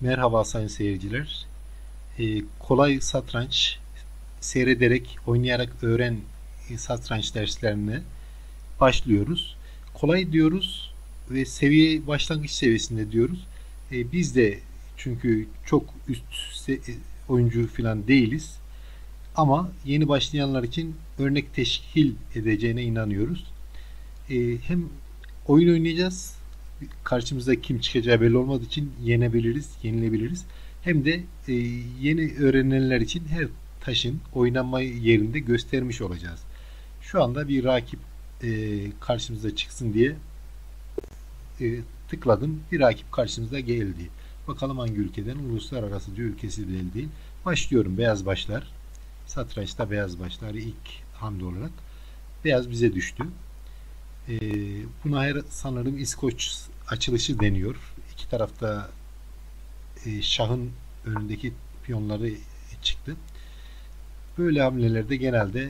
Merhaba sayın seyirciler. Kolay satranç, seyrederek, oynayarak öğren satranç derslerine başlıyoruz. Kolay diyoruz ve seviye başlangıç seviyesinde diyoruz. Biz de çünkü çok oyuncu falan değiliz. Ama yeni başlayanlar için örnek teşkil edeceğine inanıyoruz. Hem oyun oynayacağız. Karşımıza kim çıkacağı belli olmadığı için yenebiliriz, yenilebiliriz. Hem de yeni öğrenenler için her taşın oynanma yerinde göstermiş olacağız. Şu anda bir rakip karşımıza çıksın diye tıkladım. Bir rakip karşımıza geldi. Bakalım hangi ülkeden? Uluslararası diyor, ülkesi belli değil. Başlıyorum. Beyaz başlar. Satrançta beyaz başlar ilk hamle olarak. Beyaz bize düştü. Buna sanırım İskoç açılışı deniyor. İki tarafta şahın önündeki piyonları çıktı. Böyle hamlelerde genelde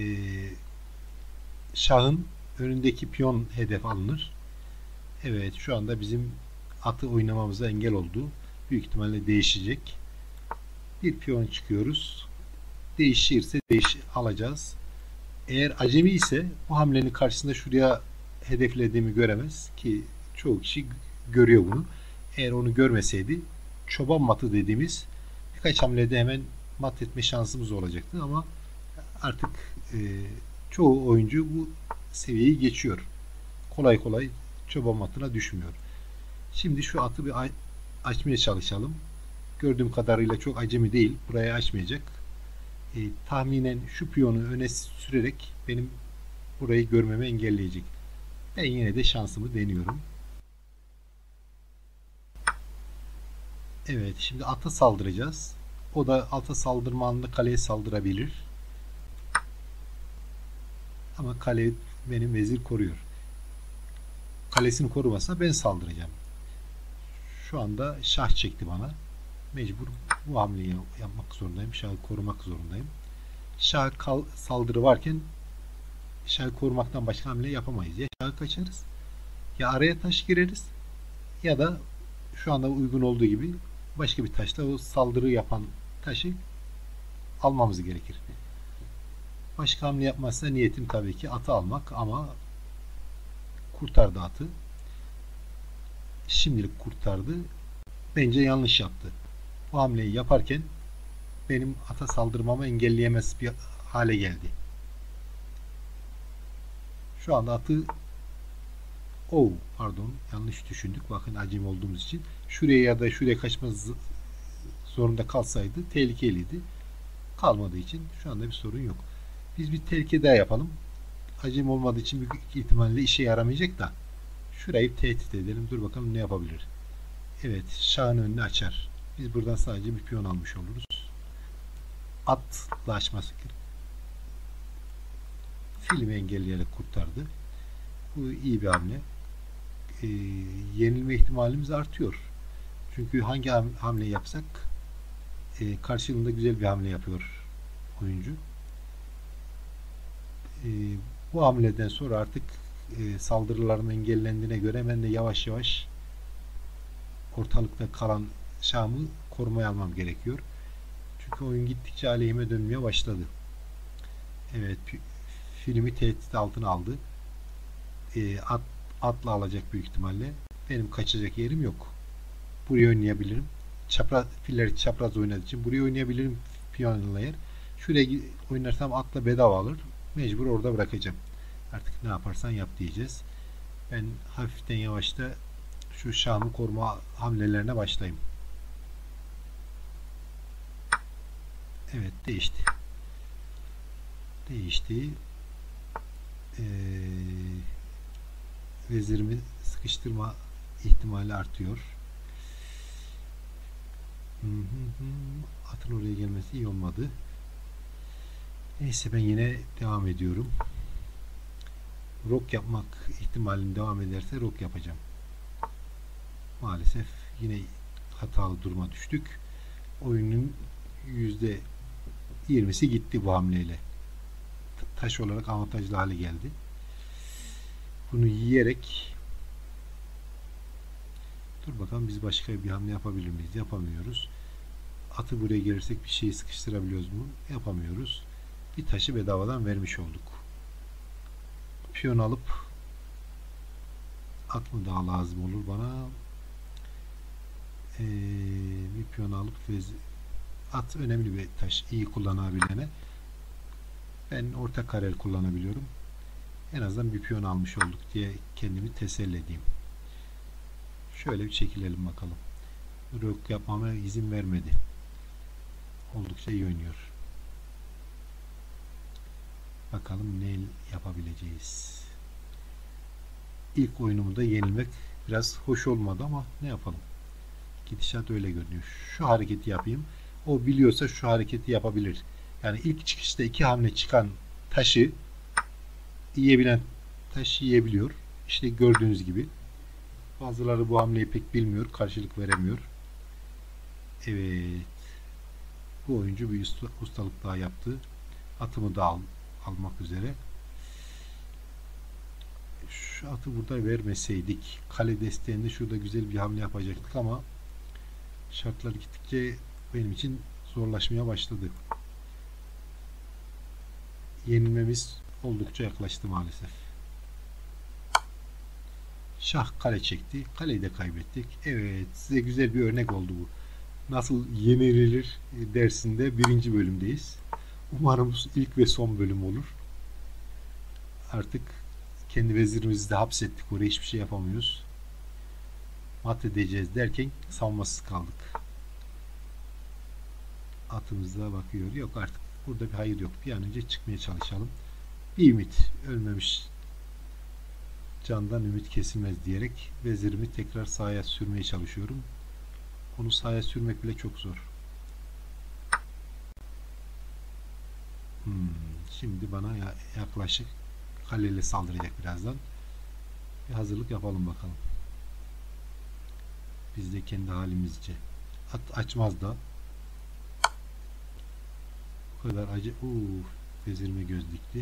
şahın önündeki piyon hedef alınır. Evet, şu anda bizim atı oynamamıza engel oldu. Büyük ihtimalle değişecek. Bir piyon çıkıyoruz. Değişirse alacağız. Eğer acemi ise bu hamlenin karşısında şuraya hedeflediğimi göremez ki çoğu kişi görüyor bunu. Eğer onu görmeseydi çoban matı dediğimiz birkaç hamlede hemen mat etme şansımız olacaktı ama artık çoğu oyuncu bu seviyeyi geçiyor. Kolay kolay çoban matına düşmüyor. Şimdi şu atı bir açmaya çalışalım. Gördüğüm kadarıyla çok acemi değil. Buraya açmayacak. Tahminen şu piyonu öne sürerek benim burayı görmemi engelleyecek. Ben yine de şansımı deniyorum. Evet, şimdi ata saldıracağız. O da ata saldırma anında kaleye saldırabilir. Ama kale benim vezir koruyor. Kalesini korumasa ben saldıracağım. Şu anda şah çekti bana. Mecbur bu hamleyi yapmak zorundayım. Şahı korumak zorundayım. Şah saldırı varken şahı korumaktan başka hamle yapamayız. Ya şahı kaçarız, ya araya taş gireriz, ya da şu anda uygun olduğu gibi başka bir taşla o saldırı yapan taşı almamız gerekir. Başka hamle yapmazsa niyetim tabii ki atı almak ama kurtardı atı. Şimdilik kurtardı. Bence yanlış yaptı. Bu hamleyi yaparken benim ata saldırmamı engelleyemez bir hale geldi. Şu anda atı pardon, yanlış düşündük. Bakın acemi olduğumuz için. Şuraya ya da şuraya kaçmaz zorunda kalsaydı tehlikeliydi. Kalmadığı için şu anda bir sorun yok. Biz bir tehlike daha yapalım. Acemi olmadığı için büyük ihtimalle işe yaramayacak da şurayı tehdit edelim. Dur bakalım ne yapabilir. Evet, şahın önünü açar. Biz buradan sadece bir piyon almış oluruz. Atla açması filmi engelleyerek kurtardı. Bu iyi bir hamle. Yenilme ihtimalimiz artıyor. Çünkü hangi hamle yapsak karşılığında güzel bir hamle yapıyor oyuncu. Bu hamleden sonra artık saldırılarım engellendiğine göre ben de yavaş yavaş ortalıkta kalan şahımı korumaya almam gerekiyor. Çünkü oyun gittikçe aleyhime dönmeye başladı. Evet, filmi tehdit altına aldı. Atla alacak büyük ihtimalle. Benim kaçacak yerim yok. Buraya oynayabilirim. Filler çapraz oynadığı için buraya oynayabilirim piyonla yer. Şuraya oynarsam atla bedava alır. Mecbur orada bırakacağım. Artık ne yaparsan yap diyeceğiz. Ben hafiften yavaşta şu şahımı koruma hamlelerine başlayayım. Evet, değişti. Vezirimi sıkıştırma ihtimali artıyor. Atın oraya gelmesi iyi olmadı. Neyse, ben yine devam ediyorum. Rok yapmak ihtimalin devam ederse rok yapacağım. Maalesef yine hatalı duruma düştük. Oyunun %20'si gitti bu hamleyle. Taş olarak avantajlı hale geldi. Bunu yiyerek Dur bakalım, biz başka bir hamle yapabilir miyiz? Yapamıyoruz. Atı buraya gelirsek bir şeyi sıkıştırabiliyoruz mu? Yapamıyoruz. Bir taşı bedavadan vermiş olduk. Piyon alıp at mı daha lazım olur bana? Bir piyon alıp at önemli bir taş. İyi kullanabilene. Ben orta kareli kullanabiliyorum. En azından bir piyon almış olduk diye kendimi teselli edeyim. Şöyle bir çekilelim bakalım. Rök yapmama izin vermedi. Oldukça iyi oynuyor. Bakalım ne yapabileceğiz. İlk oyunumda yenilmek biraz hoş olmadı ama ne yapalım. Gidişat öyle görünüyor. Şu hareketi yapayım. O biliyorsa şu hareketi yapabilir. Yani ilk çıkışta 2 hamle çıkan taşı yiyebilen taş yiyebiliyor. İşte gördüğünüz gibi. Bazıları bu hamleyi pek bilmiyor. Karşılık veremiyor. Evet. Bu oyuncu bir ustalık daha yaptı. Atımı da almak üzere. Şu atı burada vermeseydik. Kale desteğinde şurada güzel bir hamle yapacaktık ama şartlar gittikçe benim için zorlaşmaya başladı. Yenilmemiz oldukça yaklaştı maalesef. Şah kale çekti. Kaleyi de kaybettik. Evet, size güzel bir örnek oldu bu. Nasıl yenilir dersinde 1. bölümdeyiz. Umarım ilk ve son bölüm olur. Artık kendi vezirimizi de hapsettik. Oraya hiçbir şey yapamıyoruz. Mat edeceğiz derken savunmasız kaldık. Atımız da bakıyor. Yok artık. Burada bir hayır yok. Bir an önce çıkmaya çalışalım. Bir ümit. Ölmemiş candan ümit kesilmez diyerek vezirimi tekrar sahaya sürmeye çalışıyorum. Onu sahaya sürmek bile çok zor. Şimdi bana yaklaşık kaleyle saldıracak birazdan. Bir hazırlık yapalım bakalım. Biz de kendi halimizce. At açmaz da. Bu kadar acı. Vezirime göz dikti.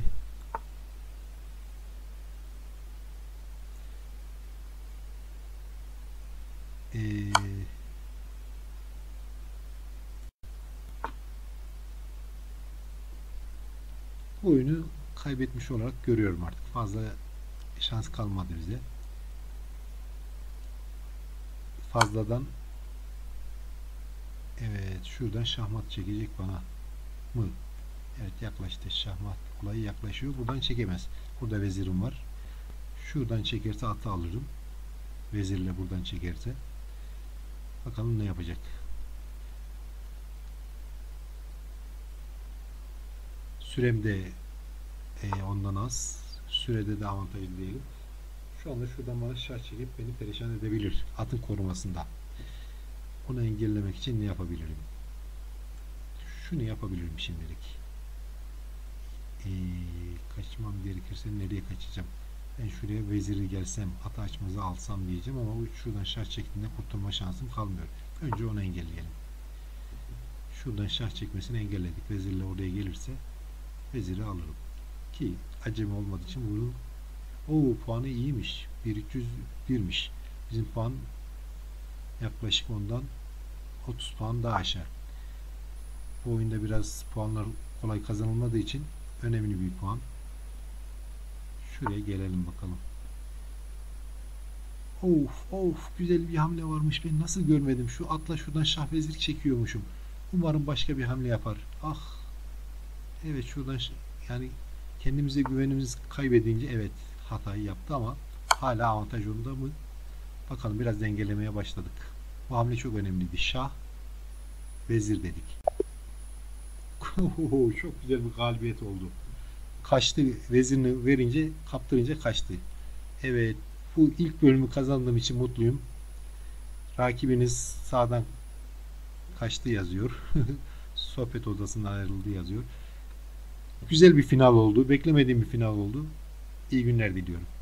Bu oyunu kaybetmiş olarak görüyorum artık. Fazla şans kalmadı bize. Fazladan evet, şuradan şahmat çekecek bana mı? Evet, yaklaştı. Şahmat olayı yaklaşıyor. Buradan çekemez. Burada vezirim var. Şuradan çekerse atı alırım. Vezirle buradan çekerse. Bakalım ne yapacak. Sürem de ondan az. Sürede de avantajlı diyelim. Şu anda şuradan bana şah çekip beni perişan edebilir. Atın korumasında. Onu engellemek için ne yapabilirim? Şunu yapabilirim şimdilik. Kaçmam gerekirse nereye kaçacağım? Ben şuraya veziri gelsem, atı açmazı alsam diyeceğim ama şuradan şah çektiğinde kurtulma şansım kalmıyor. Önce onu engelleyelim. Şuradan şah çekmesini engelledik. Vezirle oraya gelirse veziri alırım. Ki acemi olmadığı için bunu puanı iyiymiş. 1301'miş. Bizim puan yaklaşık ondan 30 puan daha aşağı. Bu oyunda biraz puanlar kolay kazanılmadığı için önemli bir puan. Şuraya gelelim bakalım. Güzel bir hamle varmış. Ben nasıl görmedim? Şu atla şuradan şah vezir çekiyormuşum. Umarım başka bir hamle yapar. Evet, şuradan yani kendimize güvenimiz kaybedince evet hatayı yaptı ama hala avantaj onda mı? Bakalım, biraz dengelemeye başladık. Bu hamle çok önemliydi. Şah vezir dedik. Çok güzel bir galibiyet oldu. Kaçtı, vezirini verince, kaptırınca kaçtı. Evet, bu ilk bölümü kazandığım için mutluyum. Rakibiniz sağdan kaçtı yazıyor. Sohbet odasından ayrıldı yazıyor. Güzel bir final oldu. Beklemediğim bir final oldu. İyi günler diliyorum.